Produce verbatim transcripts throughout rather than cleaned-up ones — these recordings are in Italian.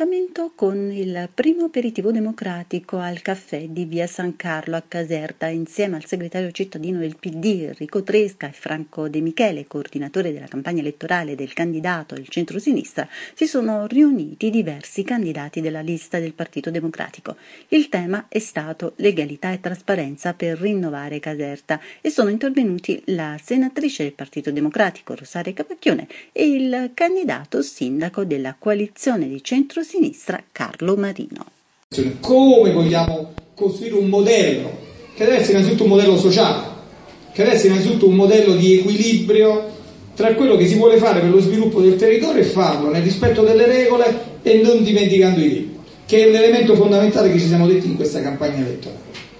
appuntamento con il primo aperitivo democratico al caffè di via San Carlo a Caserta, insieme al segretario cittadino del P D Enrico Tresca e Franco De Michele, coordinatore della campagna elettorale del candidato del centro-sinistra, si sono riuniti diversi candidati della lista del Partito Democratico. Il tema è stato legalità e trasparenza per rinnovare Caserta e sono intervenuti la senatrice del Partito Democratico Rosaria Capacchione e il candidato sindaco della coalizione di centrosinistra Carlo Marino. Come vogliamo costruire un modello che deve essere innanzitutto un modello sociale, che deve essere innanzitutto un modello di equilibrio tra quello che si vuole fare per lo sviluppo del territorio e farlo nel rispetto delle regole e non dimenticando i diritti, che è un elemento fondamentale che ci siamo detti in questa campagna elettorale.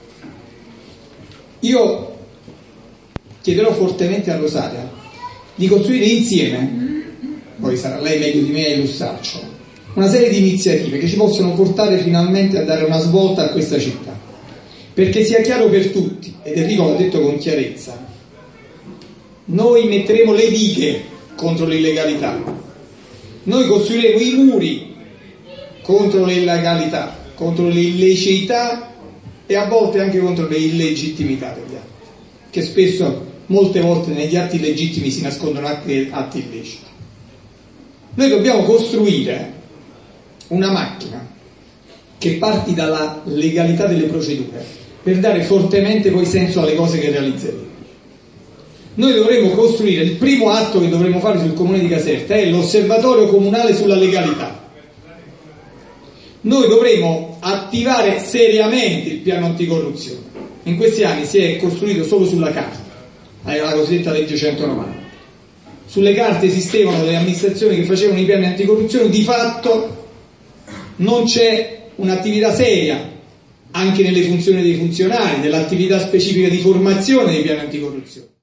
Io chiederò fortemente a Rosaria di costruire insieme, poi sarà lei meglio di me a illustrarci, una serie di iniziative che ci possono portare finalmente a dare una svolta a questa città, perché sia chiaro per tutti, ed Enrico l'ha detto con chiarezza, noi metteremo le dighe contro l'illegalità, noi costruiremo i muri contro l'illegalità, contro l'illiceità e a volte anche contro le illegittimità degli atti, che spesso, molte volte negli atti illegittimi si nascondono anche atti illeciti. Noi dobbiamo costruire una macchina che parti dalla legalità delle procedure per dare fortemente poi senso alle cose che realizzeremo. Noi dovremo costruire, il primo atto che dovremo fare sul comune di Caserta è l'osservatorio comunale sulla legalità. Noi dovremo attivare seriamente il piano anticorruzione. In questi anni si è costruito solo sulla carta, la cosiddetta legge centonovanta. Sulle carte esistevano delle amministrazioni che facevano i piani anticorruzione, di fatto non c'è un'attività seria anche nelle funzioni dei funzionari, nell'attività specifica di formazione dei piani anticorruzione.